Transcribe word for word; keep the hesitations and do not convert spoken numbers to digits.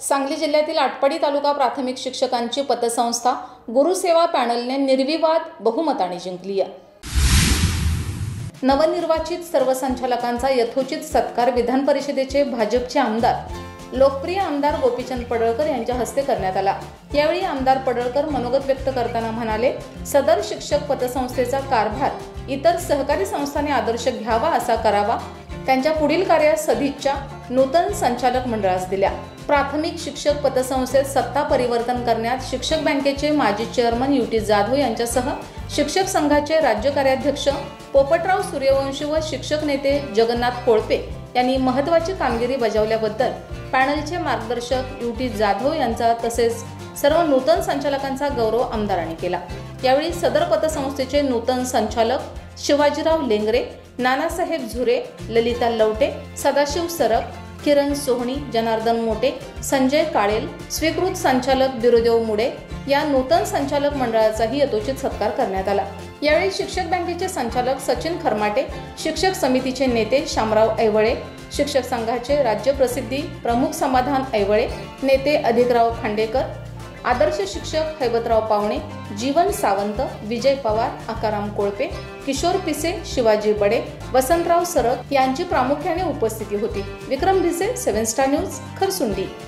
सांगली जिल्ह्यातील आटपाडी तालुका प्राथमिक शिक्षकांची पतसंस्था गुरुसेवा पॅनलने निर्विवाद बहुमताने जिंकली आहे। नवनिर्वाचित सर्व संचालकांचा यथोचित सत्कार विधान परिषदेचे भाजपचे आमदार लोकप्रिय आमदार गोपीचंद पडळकर यांच्या हस्ते करण्यात आला। यावेळी आमदार पडळकर मनोगत व्यक्त करताना म्हणाले, सदर शिक्षक पतसंस्थेचा कारभार इतर सहकारी संस्थांनी आदर्श घ्यावा असा करावा। त्यांच्या पुढील कार्यास सदिच्छा नूतन संचालक मंडळास दिल्या। प्राथमिक शिक्षक पतसंस्थेत सत्ता परिवर्तन करण्यात शिक्षक बँकेचे माजी चेअरमन युटी जाधव यांच्यासह शिक्षक संघाचे राज्य कार्याध्यक्ष पोपटराव सूर्यवंशी व शिक्षक नेते जगन्नाथ कोळपे यांनी महत्त्वाची कामगिरी बजावल्याबद्दल पॅनलचे मार्गदर्शक युटी जाधव यांचा तसेच सर्व नूतन संचालकांचा गौरव आमदारांनी केला। यावेळी सदर पतसंस्थेचे नूतन संचालक शिवाजीराव लेंगरे, नानासाहेब झुरे, ललिता लवटे, सदाशिव सरक, किरण सोहणी, जनार्दन मोटे, संजय काळेल, स्वीकृत संचालक बिरुदेव मुडे या नूतन संचालक मंडळाचाही यथोचित सत्कार करण्यात आला। यावेळी शिक्षक बँकेचे संचालक सचिन खरमाटे, शिक्षक समितीचे नेते शामराव ऐवळे, शिक्षक संघाचे राज्य प्रसिद्धी प्रमुख समाधान ऐवळे, नेते अधिकराव खांडेकर, आदर्श शिक्षक हैबतराव पावणे, जीवन सावंत, विजय पवार, आकाराम कोळपे, किशोर पिसे, शिवाजी बडे, वसंतराव सरक यांची प्रामुख्याने उपस्थिती होती। Vikram Bhise, seven star news, Kharsundi.